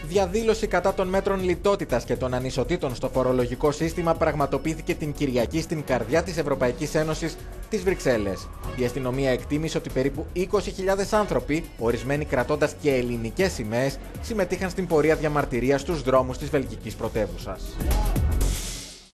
Διαδήλωση κατά των μέτρων λιτότητας και των ανισοτήτων στο φορολογικό σύστημα πραγματοποιήθηκε την Κυριακή στην καρδιά της Ευρωπαϊκής Ένωσης, τις Βρυξέλλες. Η αστυνομία εκτίμησε ότι περίπου 20.000 άνθρωποι, ορισμένοι κρατώντας και ελληνικές σημαίες, συμμετείχαν στην πορεία διαμαρτυρίας στους δρόμους της βελγικής πρωτεύουσας.